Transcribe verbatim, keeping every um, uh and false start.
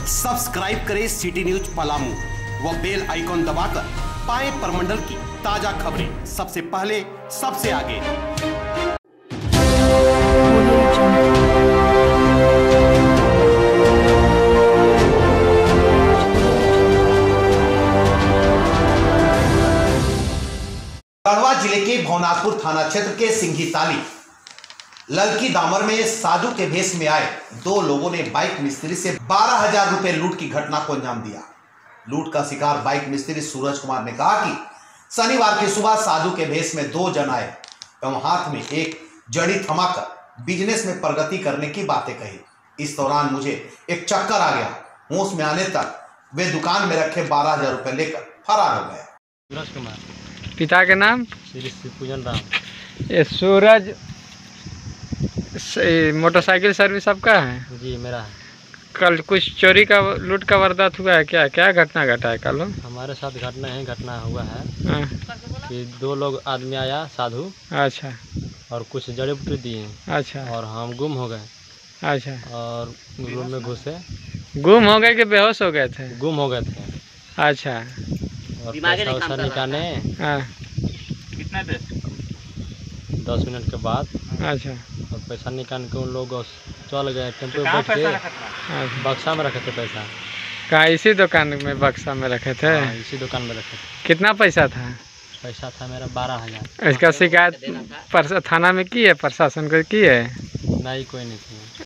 Subscribe करें city news Palamu व bell icon दबाकर पाएं परमंडल की ताजा खबरें सबसे पहले सबसे आगे। गढ़वा जिले के भवनाथपुर थाना क्षेत्र के सिंघी ताली ललकी दामर में साधु के भेष में आए दो लोगों ने बाइक मिस्त्री से बारह हजार रुपए लूट की घटना को अंजाम दिया। लूट का शिकार बाइक मिस्त्री सूरज कुमार ने कहा कि शनिवार की सुबह साधु के भेष में दो जन आए एवं हाथ में एक जड़ी थमाकर बिजनेस में प्रगति करने की बातें कही। इस दौरान मुझे एक चक्कर आ गया। होश में आने तक वे दुकान में रखे बारह हजार रुपए लेकर फरार हो गए। सूरज कुमार। पिता के नाम? श्री पूजन राम। ये सूरज मोटरसाइकिल सर्विस आपका है? जी मेरा है। कल कुछ चोरी का लूट का वारदात हुआ है क्या? क्या घटना घटा है कल? हमारे साथ घटना है घटना हुआ है कि दो लोग आदमी आया साधु। अच्छा। और कुछ जड़ी बूटी दिए। अच्छा। और हम गुम हो गए। अच्छा। और रूम में घुसे। गुम हो गए कि बेहोश हो गए थे? गुम हो गए थे। अच्छा। और पैसा वैसा निकाले। कितना देर? दस मिनट के बाद। अच्छा। और पैसा निकाल के उन लोग चल गए टेम्पो में बैठ के। बक्सा में रखे थे पैसा। कहाँ? इसी दुकान में बक्सा में रखे थे? हाँ, इसी दुकान में रखे थे। कितना पैसा था? पैसा था मेरा बारह हजार। इसका शिकायत थाना में की है? प्रशासन को की है? नहीं, कोई नहीं की।